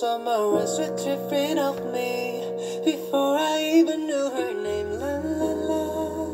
summer rain sweat dripping off me before I even knew her name. La la la.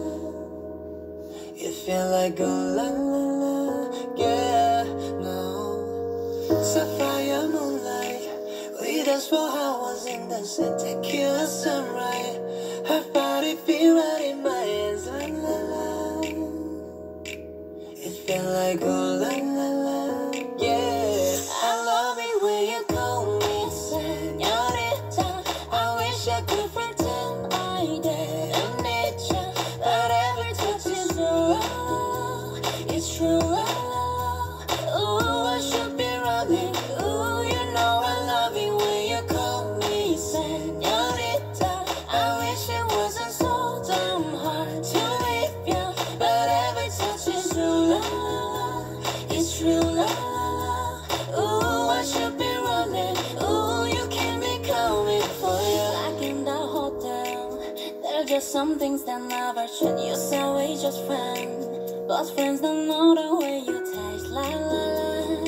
It felt like a la la la, yeah, no. Sapphire moonlight, we danced for hours in the sun, tequila sunrise. Her body feel right in my hands, la la la. It felt like a la la la, yeah. I love it when you call me señorita. I wish I could pretend I didn't need you, but every touch is raw. It's true. Ooh, I should be running. Ooh, you know I love it when you call me señorita. I wish it wasn't so damn hard to leave you, but every touch is true. It's true. Ooh, I should be running. Ooh, you can't be coming for you. Like in the hotel, there are just some things that never change. You say we just friends, but friends don't know the way you taste. La la la.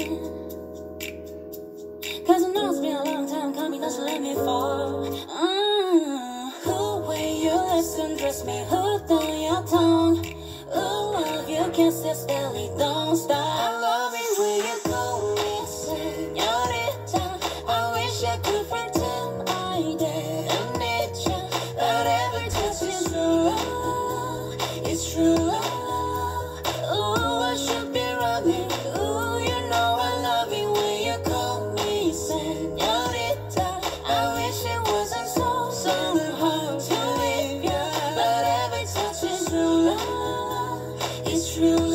Cause I know it's been a long time coming, don't you let me fall. Who way you listen, dress me hooked on your tongue. Ooh, love you can't sit still, it don't stop. I love it when you call me señorita. I wish I could pretend I didn't need you, but every touch is true. It's true. Ooh, I should be running. Ooh, you know I love it when you call me señorita. I wish it wasn't so hard to leave you, but every touch is true. It's true.